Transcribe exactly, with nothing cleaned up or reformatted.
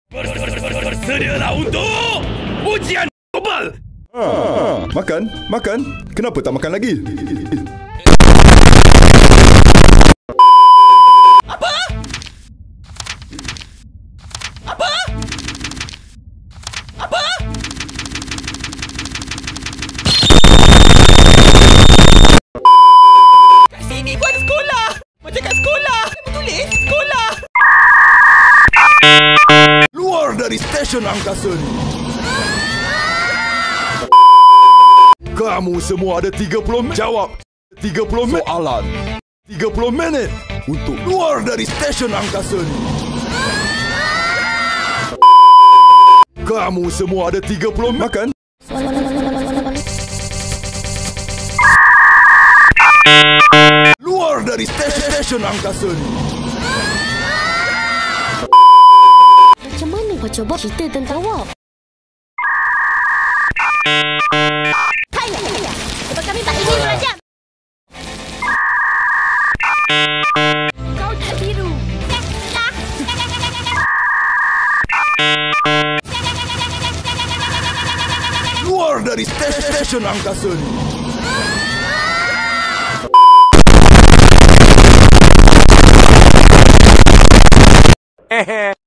Bersedialah untuk ujian global. Ah, makan, makan. Kenapa tak makan lagi? Apa? Apa? Apa? Kat sini pun ada sekolah. Macam kat sekolah. Dia tulis sekolah. Keluar dari stesen Angkasa ni. Kamu semua ada tiga puluh minit. Jawab tiga puluh soalan. tiga puluh minit untuk keluar dari stesen Angkasa ni. Kamu semua ada tiga puluh minit. Makan. Keluar dari stesen Angkasa ni. Macam mana kau cuba cerita tentang awak? Sebab kami tak ingin merajam. Kau tak biru. Keluar dari stesen Angkasa ni. Hehe.